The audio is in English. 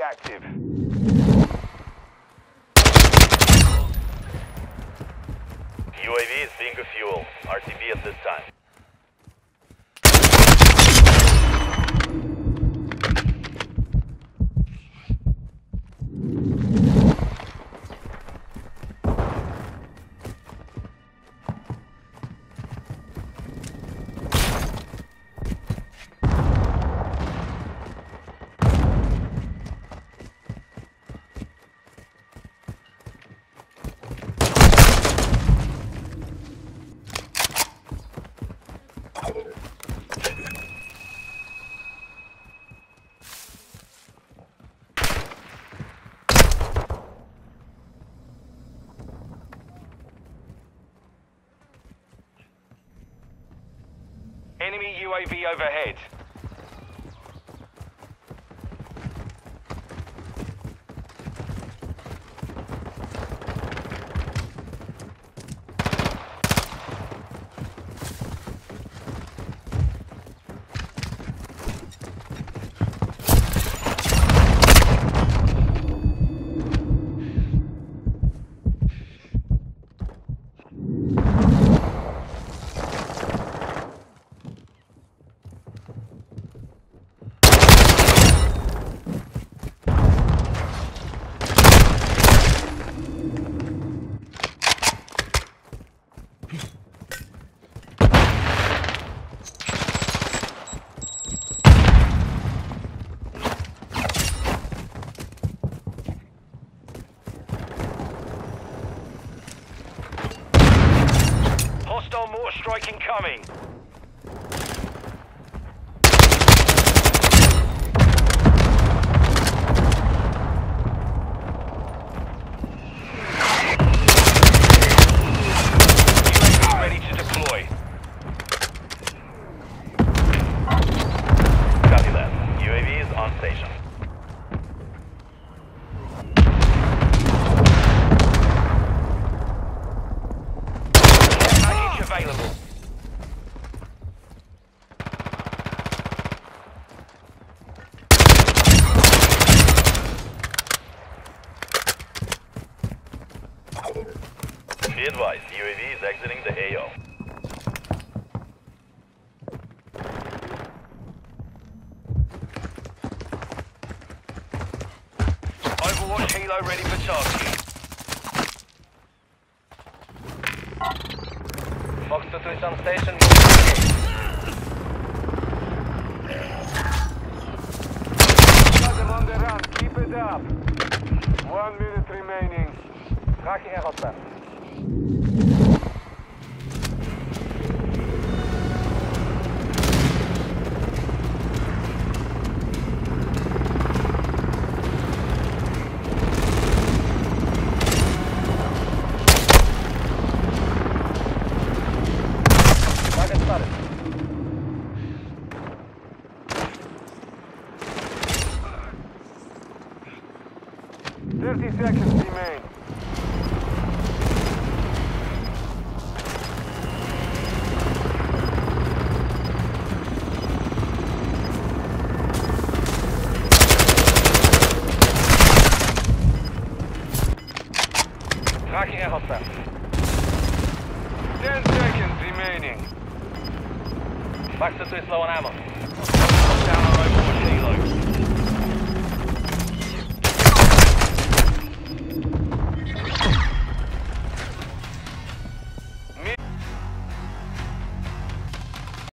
active. UAV is being fuel. RTB at this time. Enemy UAV overhead. Hostile mortar strike incoming. UAV ready to deploy. Copy that. UAV is on station. Package available. Be advised, UAV is exiting the AO. Overwatch helo ready for tasking. Fox 2 is on station. Got them on the run. Keep it up. 1 minute remaining. Tracking air hostile. Target spotted. 30 seconds remain. Tracking air hostile. 10 seconds remaining. Fox 2 is low on ammo.